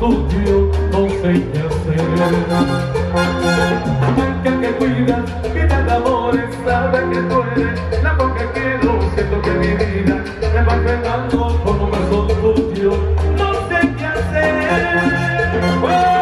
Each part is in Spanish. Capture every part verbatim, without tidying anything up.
tuyo, no sé qué hacer. Aquel que cuida, vida de amores, sabe que tú eres la voz que quiero. Siento que mi vida me va pegando con un beso tuyo, no sé qué hacer. ¡Oh!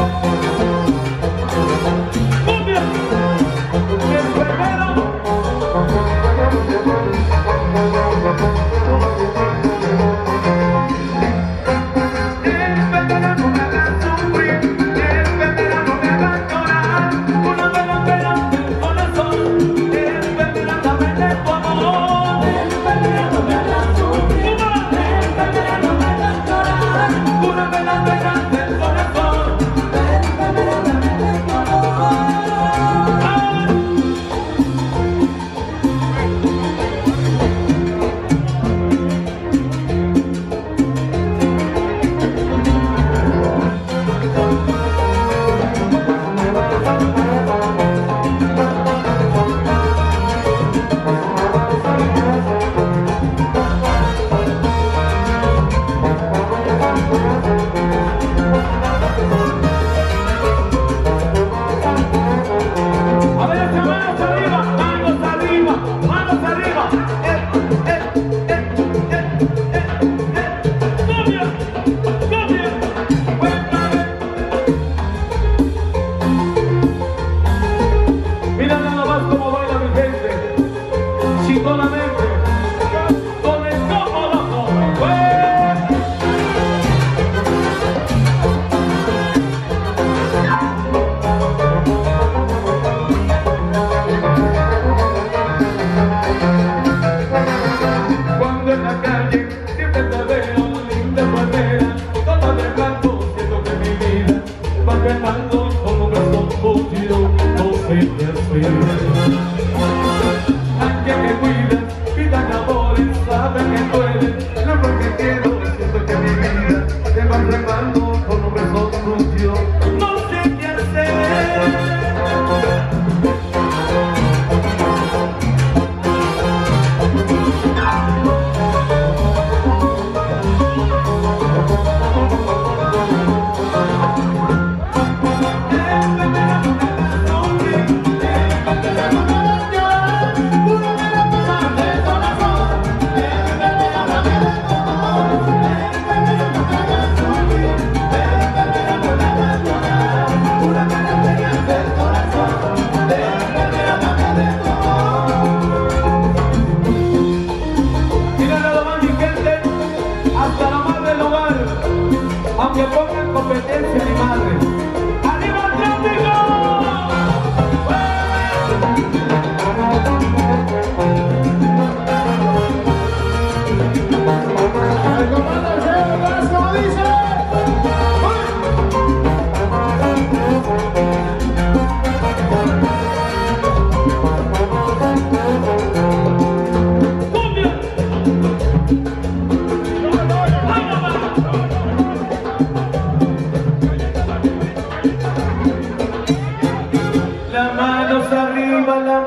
Con un beso tuyo, no sé qué hacer. Aquel que cuida, vida de amores, sabe que tú eres lo que quiero. Siento que mi vida te va remando con un beso tuyo, no sé qué hacer. Aunque pongan competencia mi madre. ¡Arriba Atlántico! ¡El comando Chevas, como dice! Las manos arriba, la